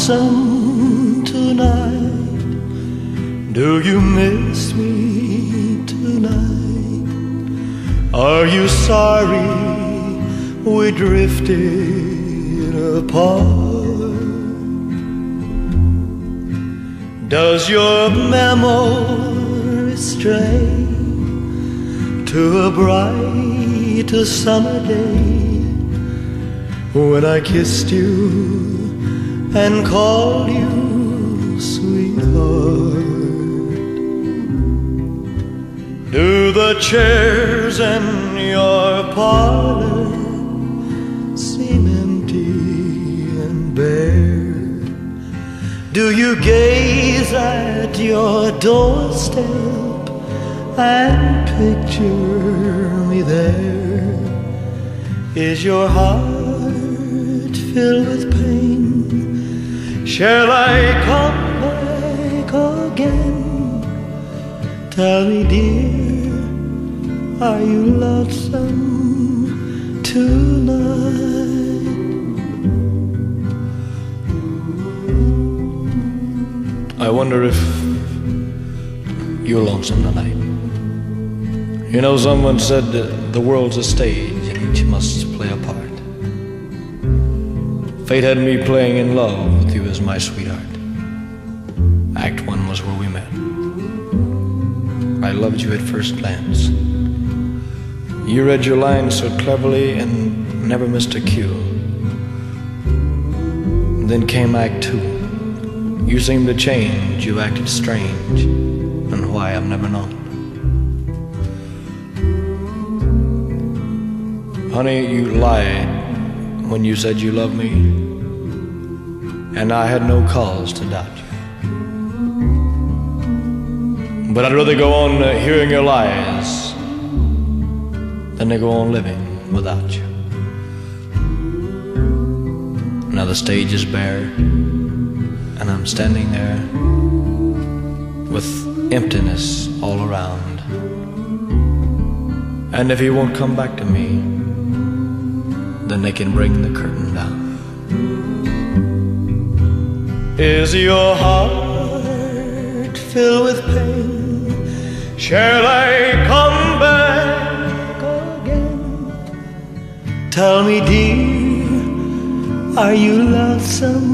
lonesome tonight? Do you miss me tonight? Are you sorry we drifted apart? Does your memory stray to a bright summer day when I kissed you and called you sweetheart? Do the chairs in your parlor seem empty and bare? Do you gaze at your doorstep and picture me there? Is your heart filled with pain? Shall I come back again? Tell me, dear, are you lonesome tonight? I wonder if you're lonesome tonight. You know, someone said that the world's a stage and each must play a part. Fate had me playing in love with you as my sweetheart. Act 1 was where we met. I loved you at first glance. You read your lines so cleverly and never missed a cue. Then came Act 2. You seemed to change, you acted strange, and why I've never known. Honey, you lied when you said you loved me, and I had no cause to doubt you. But I'd rather go on hearing your lies than to go on living without you. Now the stage is bare, and I'm standing there with emptiness all around. And if he won't come back to me, then they can bring the curtain down. Is your heart filled with pain? Shall I come back again? Tell me, dear, are you lonesome